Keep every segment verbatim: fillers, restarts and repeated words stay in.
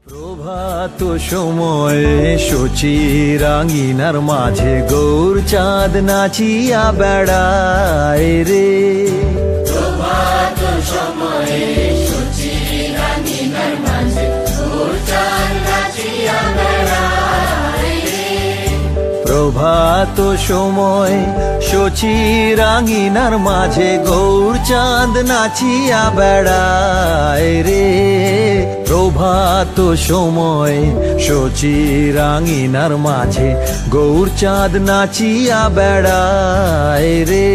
প্রভাত সময়ে শচী রাঙিনার মাঝে গৌর চাঁদ নাচিয়া বেড়ায় রে। প্রভাত সময়ে শচী রাঙিনার মাঝে গৌর চাঁদ নাচিয়া বেড়ায় রে। প্রভাত সময় শচী রাঙিনার মাঝে গৌর চাঁদ নাচিয়া বেড়ায় রে। প্রভাত সময় শচী রাঙিনার মাঝে গৌর চাঁদ নাচিয়া বেড়ায় রে।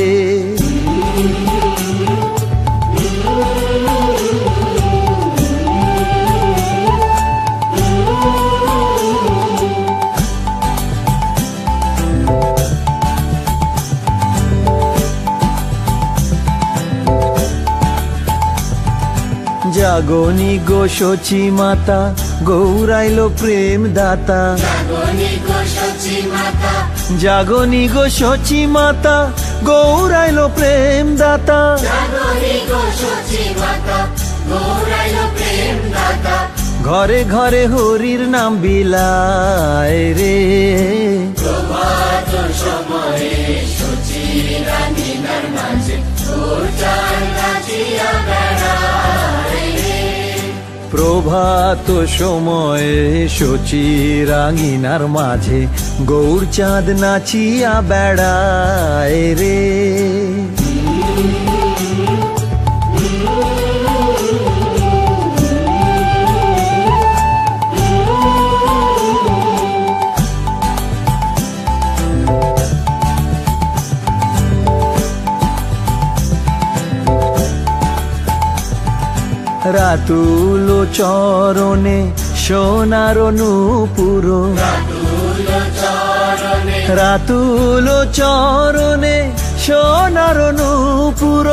জাগনি গো শচী মাতা গৌরাইলো প্রেম দাতা। জাগনি গো শচী মাতা জাগনি গো শচী মাতা গৌরাইলো প্রেম দাতা। জাগনি গো শচী মাতা গৌরাইলো প্রেম দাতা। ঘরে ঘরে হরির নাম বিলায় রে। প্রভাত সময়ে শচী রাঙিনার মাঝে গৌর চাঁদ নাচিয়া বেড়ায় রে। প্রভাত সময়ে শচী রাঙিনার মাঝে গৌর চাঁদ নাচিয়া বেড়ায় রে। রাতুল চরণে সোনার নূপুর। রাতুল চরণে সোনার নূপুর।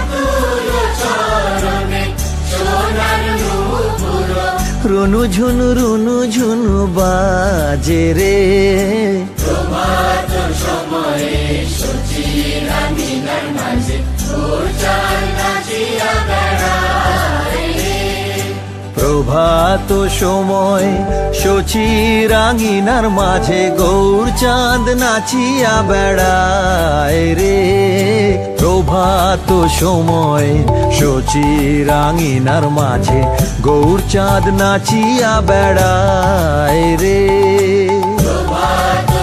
রুনু ঝুনু রুনু ঝুনু বাজে রে। প্রভাত সময়ে শচী রাঙিনার মাঝে গৌর চাঁদ নাচিয়া বেড়ায় রে। প্রভাত সময় শচী রাঙিনার মাঝে গৌর চাঁদ নাচিয়া বেড়ায় রে। প্রভাত সময় শচী রাঙিনার মাঝে গৌর চাঁদ নাচিয়া বেড়ায় রে। প্রভাত